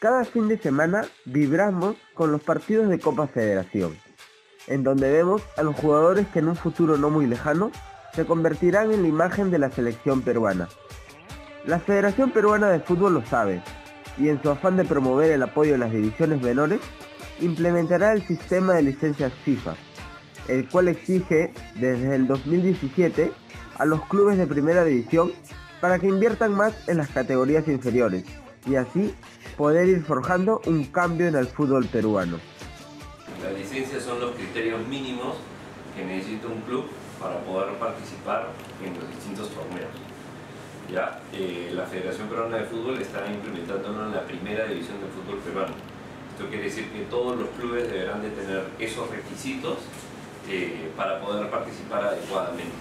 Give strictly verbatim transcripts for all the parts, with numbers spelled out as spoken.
Cada fin de semana vibramos con los partidos de Copa Federación, en donde vemos a los jugadores que en un futuro no muy lejano se convertirán en la imagen de la selección peruana. La Federación Peruana de Fútbol lo sabe, y en su afán de promover el apoyo en las divisiones menores, implementará el sistema de licencias FIFA, el cual exige desde el dos mil diecisiete a los clubes de primera división para que inviertan más en las categorías inferiores y así poder ir forjando un cambio en el fútbol peruano. Las licencias son los criterios mínimos que necesita un club para poder participar en los distintos torneos. Ya, eh, la Federación Peruana de Fútbol está implementándolo en la primera división del fútbol peruano. Esto quiere decir que todos los clubes deberán de tener esos requisitos eh, para poder participar adecuadamente.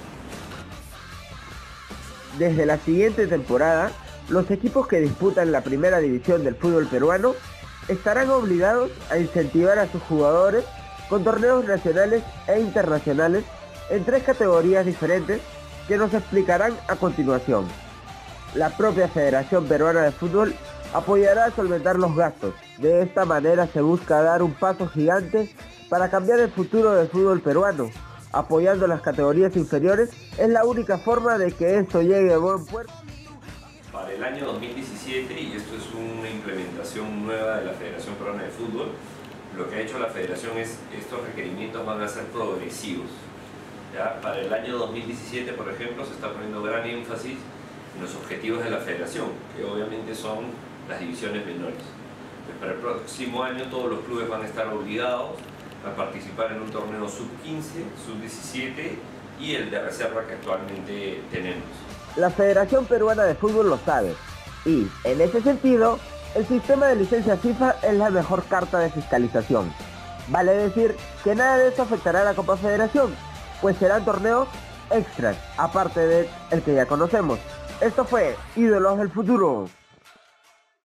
Desde la siguiente temporada, los equipos que disputan la primera división del fútbol peruano estarán obligados a incentivar a sus jugadores con torneos nacionales e internacionales en tres categorías diferentes que nos explicarán a continuación. La propia Federación Peruana de Fútbol apoyará a solventar los gastos. De esta manera se busca dar un paso gigante para cambiar el futuro del fútbol peruano. Apoyando las categorías inferiores es la única forma de que esto llegue a buen puerto. Para el año dos mil diecisiete, y esto es una implementación nueva de la Federación Peruana de Fútbol, lo que ha hecho la Federación es, estos requerimientos van a ser progresivos. ¿Ya? Para el año dos mil diecisiete, por ejemplo, se está poniendo gran énfasis en los objetivos de la Federación, que obviamente son las divisiones menores. Pues para el próximo año todos los clubes van a estar obligados a participar en un torneo sub quince, sub diecisiete y el de reserva que actualmente tenemos. La Federación Peruana de Fútbol lo sabe, y, en ese sentido, el sistema de licencia FIFA es la mejor carta de fiscalización. Vale decir que nada de eso afectará a la Copa Federación, pues serán torneos extras, aparte del que ya conocemos. Esto fue Ídolos del Futuro.